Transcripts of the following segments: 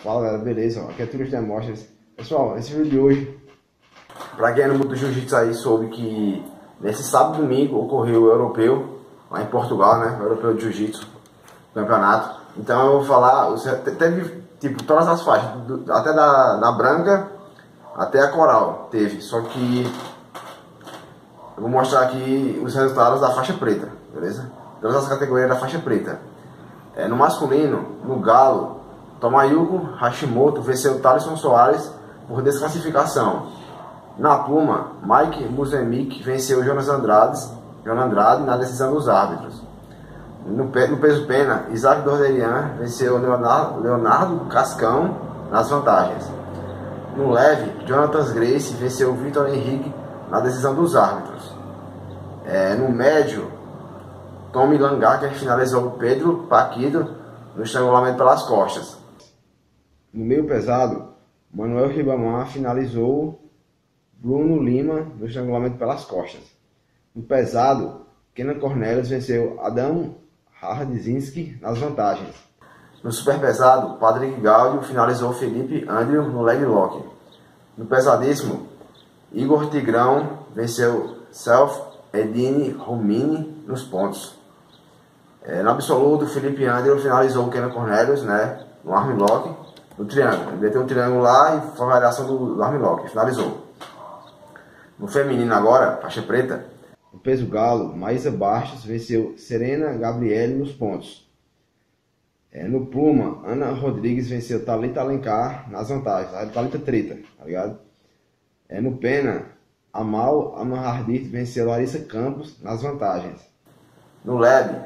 Fala galera, beleza? Aqui é Túlio Demóstenes. Pessoal, esse vídeo de hoje, pra quem é no mundo do jiu-jitsu aí, soube que nesse sábado e domingo ocorreu o europeu, lá em Portugal, né? O europeu de jiu-jitsu, campeonato. Então eu vou falar, teve tipo todas as faixas, até da branca até a coral, teve. Só que eu vou mostrar aqui os resultados da faixa preta, beleza? Todas as categorias da faixa preta. No masculino, no galo, Tomayuko Hashimoto venceu Thaleson Soares por desclassificação. Na pluma, Mike Muzemik venceu Jonas Andrade na decisão dos árbitros. No peso pena, Isaac Dorderian venceu Leonardo Cascão nas vantagens. No leve, Jonathan Grace venceu Vitor Henrique na decisão dos árbitros. No médio, Tommy Langacker finalizou Pedro Paquido no estrangulamento pelas costas. No meio pesado, Manuel Ribamar finalizou Bruno Lima no estrangulamento pelas costas. No pesado, Kenan Cornelius venceu Adam Hardzinski nas vantagens. No super pesado, Patrick Gaudio finalizou Felipe Andrew no leg lock. No pesadíssimo, Igor Tigrão venceu Self Edine Romini nos pontos. No absoluto, Felipe Andrew finalizou Kenan Cornelius, né, no armlock, no triângulo. Ele meteu um triângulo lá e foi a variação do armlock, finalizou. No feminino agora, faixa preta, no peso galo, Maísa Bastos venceu Serena Gabriele nos pontos. No pluma, Ana Rodrigues venceu Thalita Alencar nas vantagens, a Thalita treta, tá ligado? No pena, Amal Amahardit venceu Larissa Campos nas vantagens. No leve,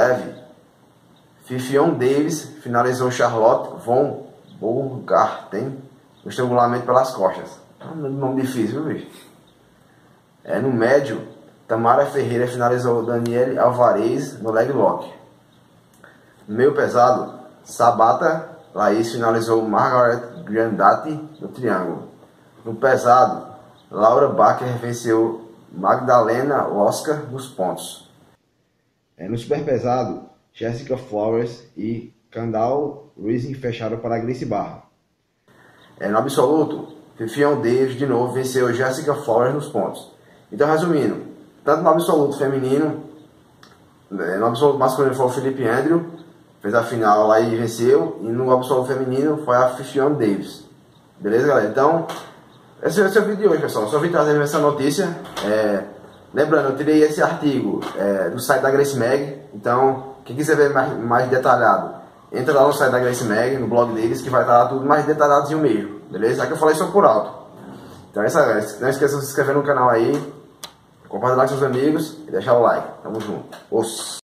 Fifion Davis finalizou Charlotte von Bogarten no estrangulamento pelas costas. Um nome difícil, viu, bicho? No médio, Tamara Ferreira finalizou Daniele Alvarez no leg lock. No meio pesado, Sabata Laís finalizou Margaret Grandati no triângulo. No pesado, Laura Baker venceu Magdalena Oscar nos pontos. No super pesado, Jessica Flores e Kendall Rising fecharam para a Gracie Barra. No absoluto, Fifion Davis de novo venceu Jessica Flores nos pontos. Então, resumindo, tanto no absoluto feminino, no absoluto masculino foi o Felipe Andrew, fez a final lá e venceu, e no absoluto feminino foi a Fifion Davis. Beleza, galera? Então, esse é o vídeo de hoje, pessoal. Só vim trazendo essa notícia. Lembrando, eu tirei esse artigo do site da Gracie Mag. Então, quem quiser ver mais detalhado, entra lá no site da Gracie Mag, no blog deles, que vai estar tudo mais detalhadinho mesmo. Beleza? Aqui eu falei só por alto. Então é isso, galera. Não esqueça de se inscrever no canal aí, compartilhar com seus amigos e deixar o like. Tamo junto.